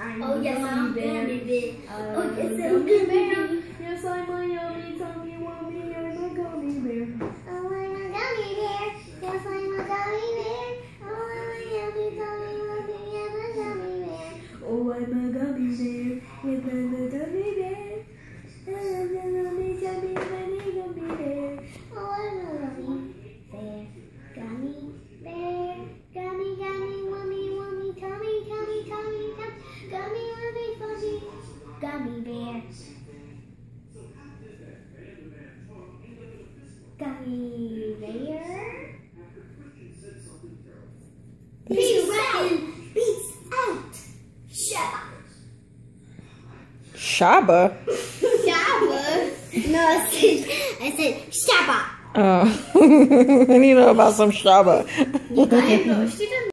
Oh yes, I'm gummy bear. Oh yes, I'm gummy bear. Yes, I'm a yummy, tummy, wummy, I'm a gummy bear. Oh, I'm a gummy bear. Yes, I'm a gummy bear. Oh, I'm a yummy, tummy, wummy, I'm a gummy bear. Oh, I'm a gummy bear. Yes, I'm a gummy bear. I'm a yummy, tummy, wummy, gummy bear. Oh, I'm a gummy bear. Gummy bear. Gummy, gummy, wummy, wummy, tummy, tummy, tummy, tummy. Gummy, wummy, fuzzy. Gummy bear. Gummy bear. Peace out. Peace out. Shaba? Shaba? No, I said Shaba. Oh, I need to know about some Shaba. You don't know. She doesn't.